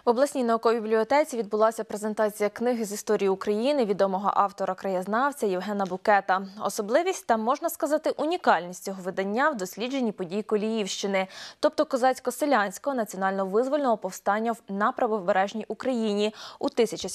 В обласній науковій бібліотеці відбулася презентація книги з історії України відомого автора-краєзнавця Євгена Букета. Особливість та, можна сказати, унікальність цього видання в дослідженні подій Коліївщини, тобто козацько-селянського національно-визвольного повстання на правобережній Україні у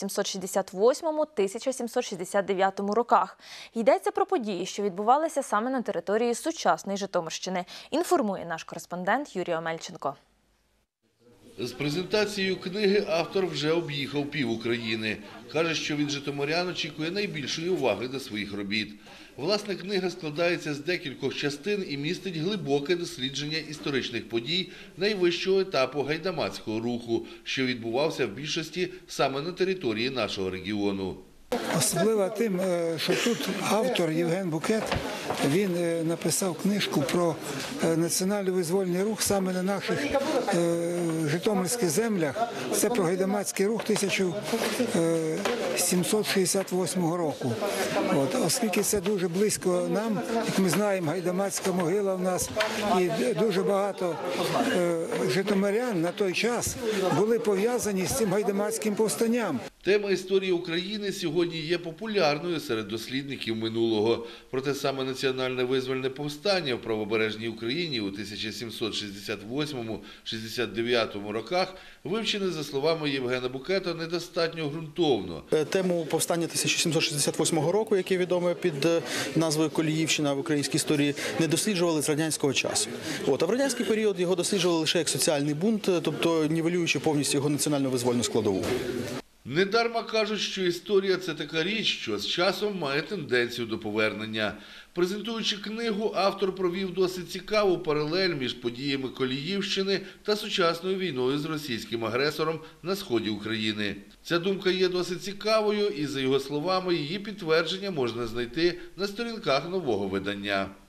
1768-1769 роках. Йдеться про події, що відбувалися саме на території сучасної Житомирщини, інформує наш кореспондент Юрій Омельченко. З презентацією книги автор вже об'їхав пів України. Каже, що від житомирян очікує найбільшої уваги до своїх робіт. Власне, книга складається з декількох частин і містить глибоке дослідження історичних подій найвищого етапу гайдамацького руху, що відбувався в більшості саме на території нашого регіону. Особливо тим, що тут автор Євген Букет, він написав книжку про національно-визвольний рух саме на наших житомирських землях. Це про гайдамацький рух 1768 року. Оскільки це дуже близько нам, як ми знаємо, гайдамацька могила в нас, і дуже багато житомирян на той час були пов'язані з цим гайдамацьким повстанням. Тема історії України сьогодні є популярною серед дослідників минулого. Проте саме національне визвольне повстання в правобережній Україні у 1768-69 роках вивчене, за словами Євгена Букета, недостатньо ґрунтовно. Тему повстання 1768 року, яке відоме під назвою Коліївщина в українській історії, не досліджували з радянського часу. А в радянський період його досліджували лише як соціальний бунт, тобто нівелюючи повністю його національно-визвольну складову. Недарма кажуть, що історія – це така річ, що з часом має тенденцію до повернення. Презентуючи книгу, автор провів досить цікаву паралель між подіями Коліївщини та сучасною війною з російським агресором на сході України. Ця думка є досить цікавою і, за його словами, її підтвердження можна знайти на сторінках нового видання.